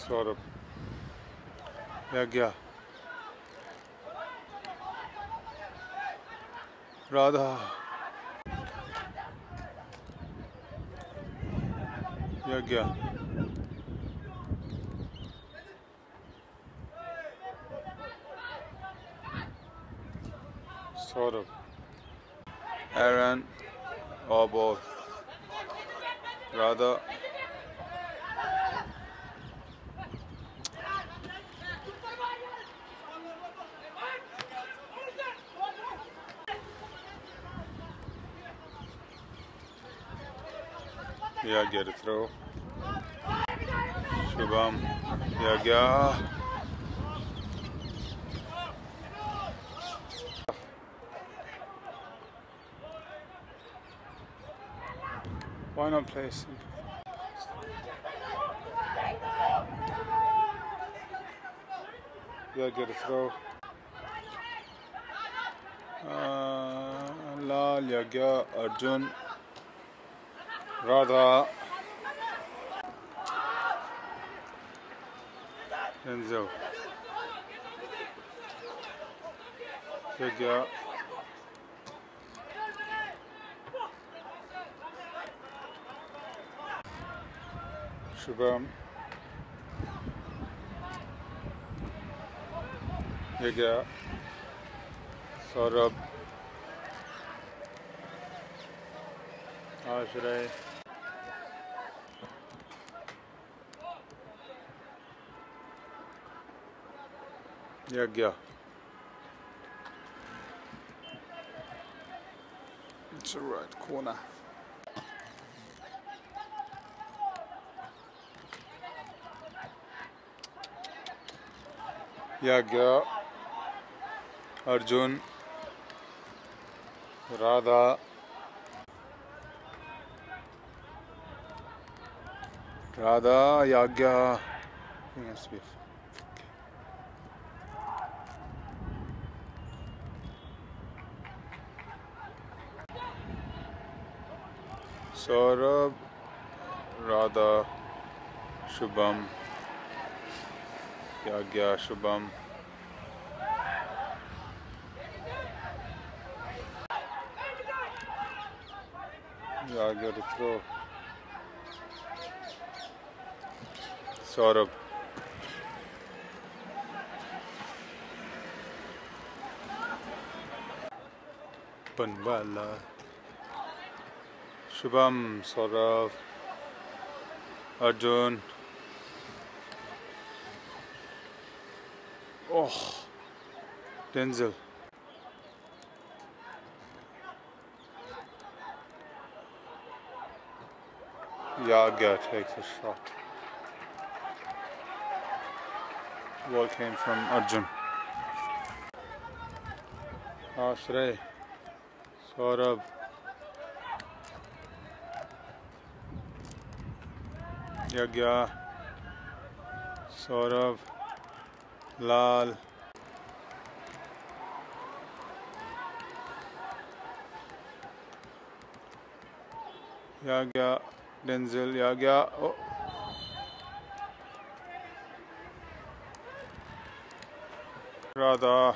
Saurabh Yagya Radha Yagya Saurabh Aaron or ball Radha Yagya to throw Shubham Yagya why not play simple? Yagya to throw Lal Yagya Arjun Radha Denzel Yagya Shubham Yagya Saurabh Ashray Yagya it's the right corner Yagya Arjun Radha Yagya Saurabh Radha Shubham Yagya Shubham Yagya to throw Saurabh Panwala Shubham Saurabh Arjun oh Denzel Yagya takes a shot. Ball came from Arjun. Ashray Saurabh Yagya Saurabh Lal Yagya Denzel Yagya oh. Radha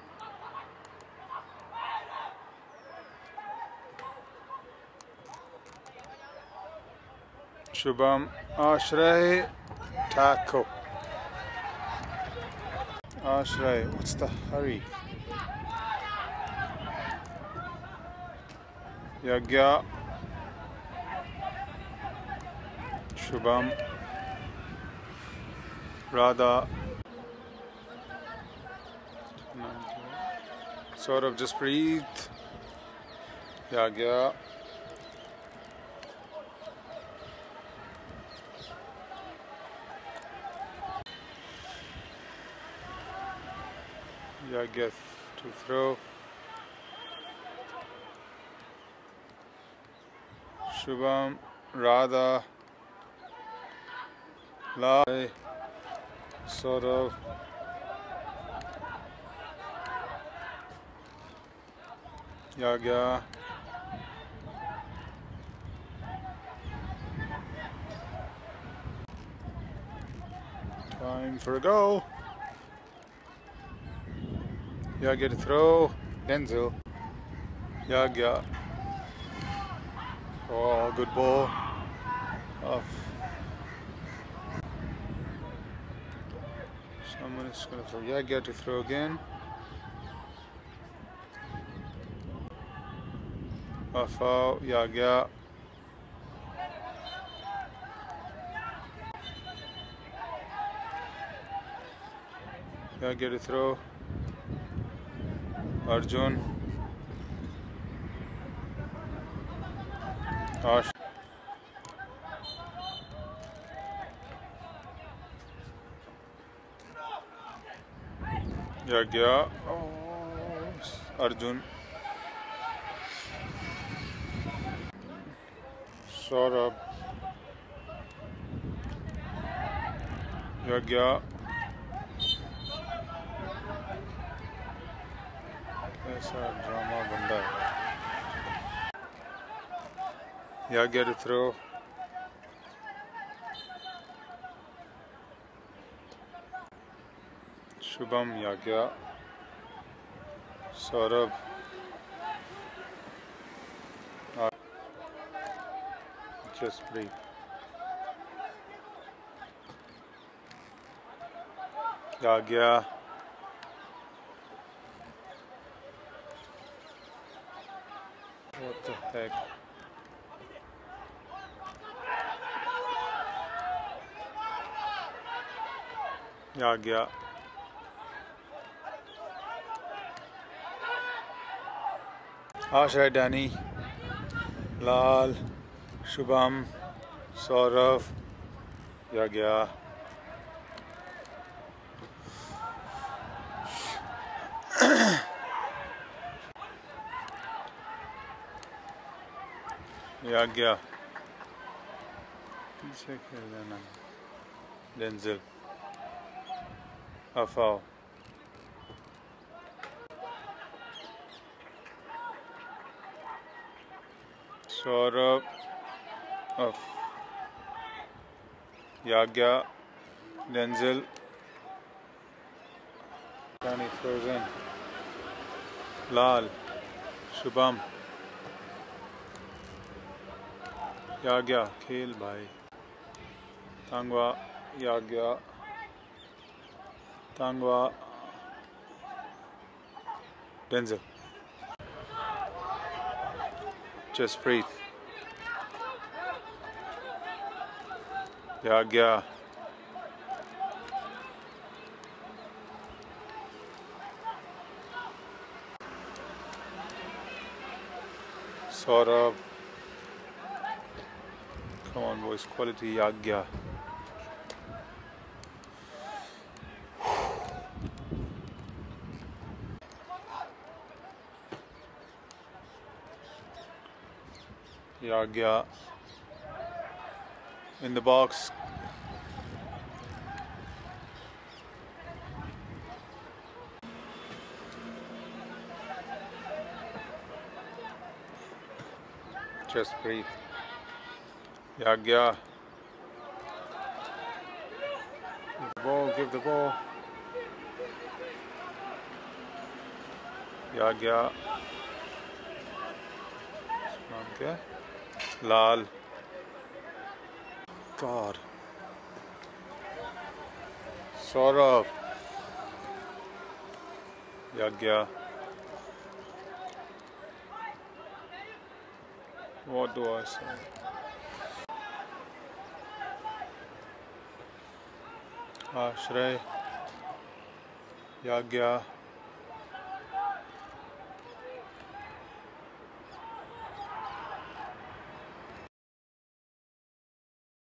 Shubham Ashray tackle Ashray what's the hurry Yagya Shubham Radha Saurabh just breathe Yagya Yagya to throw Shubham Radha Lai Saurabh Yagya Time for a go. Yagya to throw. Denzel. Yagya. Oh, good ball. Off. Someone is going to throw. Yagya to throw again. Off out. Yagya. Yagya to throw. Arjun. Ash. Yagya. Oh, Arjun. Saurabh. Yagya. ऐसा drama बंदा है. Yagya to throw. Shubham. Yagya. Saurabh. Jasprit. Yagya. What the heck? Yagya. Ashray Danny. Lal. Shubham. Saurav. Yagya. Yagya. पीछे खेल देना. Denzel. Afao. Saurabh. Off. Yagya. Denzel. Danny throws in. Lal. Shubham. Yagya. Khel bhai. Tangwa. Yagya. Tangwa. Denzel. Jasprit. Yagya. Saurabh. Come on boys, quality. Yagya. Yagya in the box. Jasprit. Yagya. Give the ball. Yagya. Okay. Lal. God. Saurabh. Yagya. What do I say? Ashray. Yagya.